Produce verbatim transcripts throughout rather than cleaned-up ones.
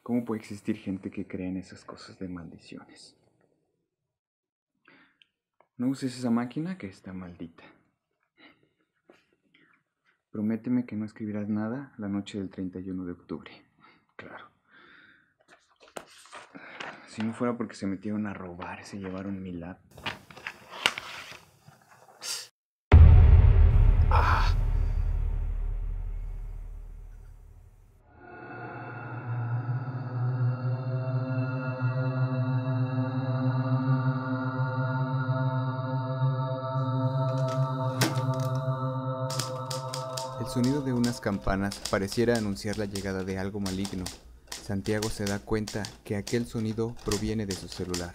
¿Cómo puede existir gente que cree en esas cosas de maldiciones? No uses esa máquina que está maldita. Prométeme que no escribirás nada la noche del treinta y uno de octubre. Claro. Si no fuera porque se metieron a robar, se llevaron mi lab. ¡Ah! El sonido de unas campanas pareciera anunciar la llegada de algo maligno. Santiago se da cuenta que aquel sonido proviene de su celular.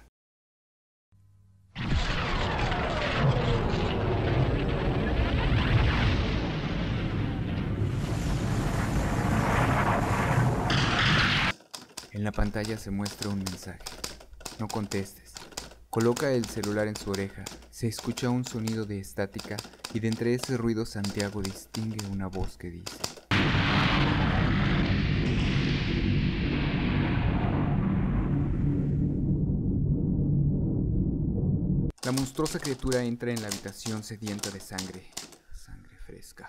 En la pantalla se muestra un mensaje. No contestes. Coloca el celular en su oreja. Se escucha un sonido de estática y de entre ese ruido Santiago distingue una voz que dice: La monstruosa criatura entra en la habitación sedienta de sangre. Sangre fresca.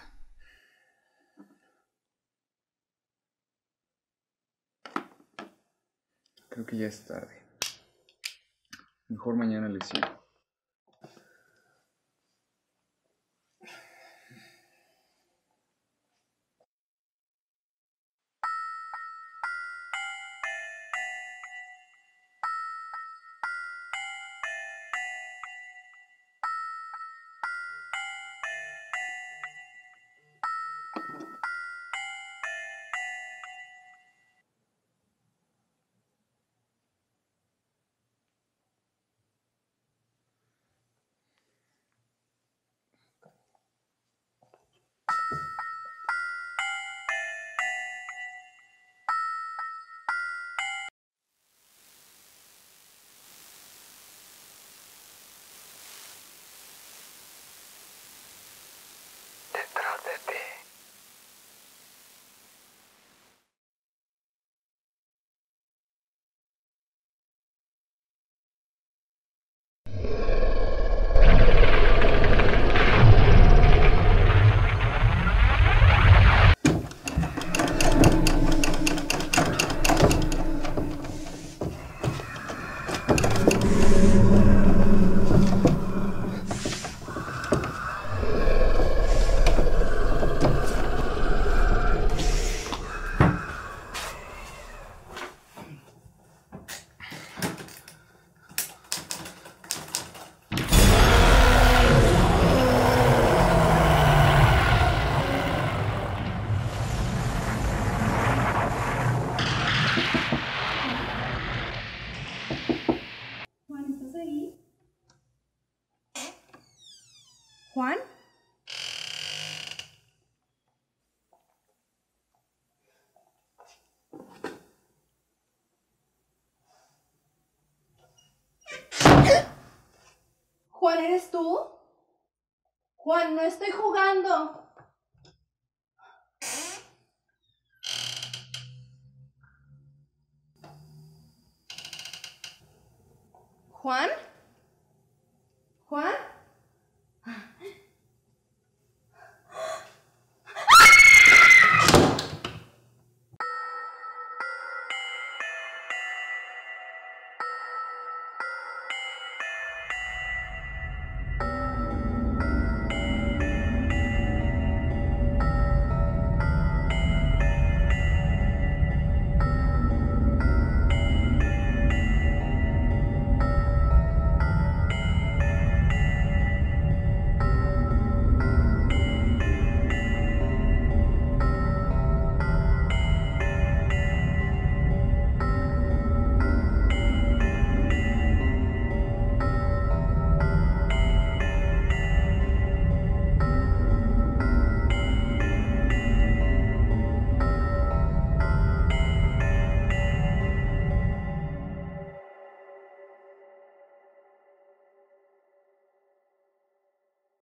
Creo que ya es tarde. Mejor mañana le sigo. Detrás de ti. ¿Juan? ¿Juan, eres tú? Juan, no estoy jugando. ¿Juan? ¿Juan?